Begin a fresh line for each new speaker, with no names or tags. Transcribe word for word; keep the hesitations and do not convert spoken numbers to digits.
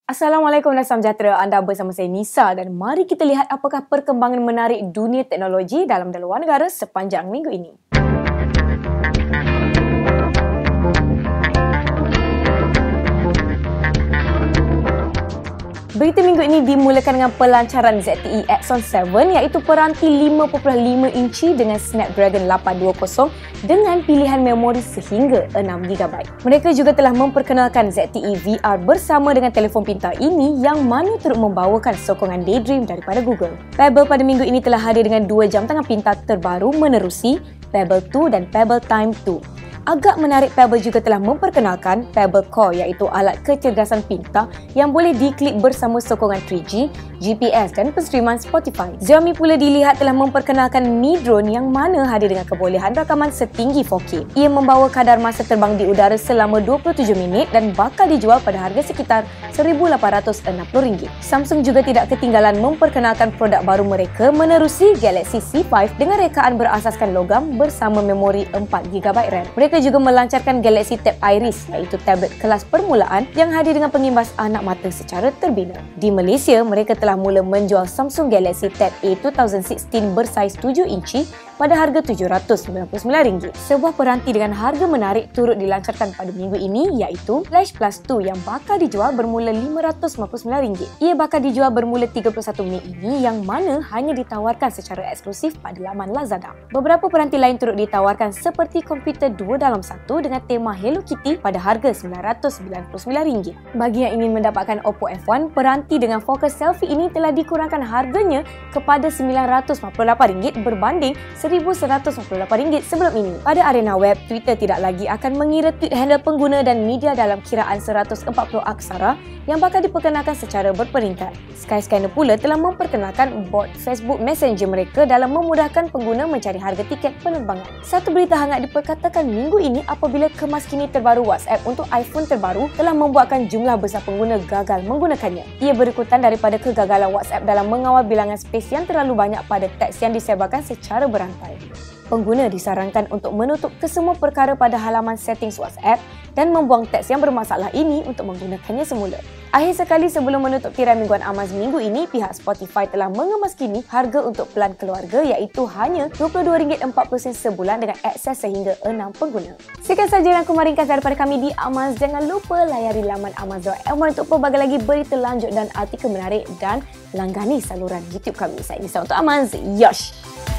Assalamualaikum dan salam sejahtera. Anda bersama saya Nisa dan mari kita lihat apakah perkembangan menarik dunia teknologi dalam dan luar negara sepanjang minggu ini. Berita minggu ini dimulakan dengan pelancaran Z T E Axon tujuh iaitu peranti lima perpuluhan lima inci dengan Snapdragon lapan dua kosong dengan pilihan memori sehingga enam giga byte. Mereka juga telah memperkenalkan Z T E V R bersama dengan telefon pintar ini yang mana turut membawakan sokongan Daydream daripada Google. Pebble pada minggu ini telah hadir dengan dua jam tangan pintar terbaru menerusi Pebble dua dan Pebble Time dua. Agak menarik, Pebble juga telah memperkenalkan Pebble Core iaitu alat kecergasan pintar yang boleh diklik bersama sokongan tiga G, G P S dan penstreaman Spotify. Xiaomi pula dilihat telah memperkenalkan Mi Drone yang mana hadir dengan kebolehan rakaman setinggi empat K. Ia membawa kadar masa terbang di udara selama dua puluh tujuh minit dan bakal dijual pada harga sekitar seribu lapan ratus enam puluh ringgit. Samsung juga tidak ketinggalan memperkenalkan produk baru mereka menerusi Galaxy C lima dengan rekaan berasaskan logam bersama memori empat giga byte RAM. Mereka juga melancarkan Galaxy Tab Iris iaitu tablet kelas permulaan yang hadir dengan pengimbas anak mata secara terbina. Di Malaysia, mereka telah mula menjual Samsung Galaxy Tab A dua ribu enam belas bersaiz tujuh inci pada harga tujuh ratus sembilan puluh sembilan ringgit. Sebuah peranti dengan harga menarik turut dilancarkan pada minggu ini iaitu Flash Plus dua yang bakal dijual bermula lima ratus sembilan puluh sembilan ringgit. Ia bakal dijual bermula tiga puluh satu Mei ini yang mana hanya ditawarkan secara eksklusif pada laman Lazada. Beberapa peranti lain turut ditawarkan seperti komputer dua dalam satu dengan tema Hello Kitty pada harga sembilan ratus sembilan puluh sembilan ringgit. Bagi yang ingin mendapatkan Oppo F satu, peranti dengan fokus selfie ini telah dikurangkan harganya kepada sembilan ratus lima puluh lapan ringgit berbanding seribu seratus lima puluh lapan ringgit sebelum ini. Pada arena web, Twitter tidak lagi akan mengira tweet handle pengguna dan media dalam kiraan seratus empat puluh aksara yang bakal diperkenalkan secara berperingkat. Skyscanner pula telah memperkenalkan bot Facebook Messenger mereka dalam memudahkan pengguna mencari harga tiket penerbangan. Satu berita hangat diperkatakan minggu ini apabila kemas kini terbaru WhatsApp untuk iPhone terbaru telah membuatkan jumlah besar pengguna gagal menggunakannya. Ia berikutan daripada kegagalan WhatsApp dalam mengawal bilangan spes yang terlalu banyak pada teks yang disebarkan secara berantai. Pengguna disarankan untuk menutup kesemua perkara pada halaman settings WhatsApp dan membuang teks yang bermasalah ini untuk menggunakannya semula. Akhir sekali, sebelum menutup tirai mingguan Amaz minggu ini, pihak Spotify telah mengemas kini harga untuk pelan keluarga iaitu hanya dua puluh dua ringgit empat puluh sen sebulan dengan akses sehingga enam pengguna. Sekian sahaja rangkuman meringkas daripada kami di Amaz. Jangan lupa layari laman amaz dot my untuk pelbagai lagi berita lanjut dan artikel menarik dan langgani saluran YouTube kami. Saya Nisa untuk Amaz. Yosh!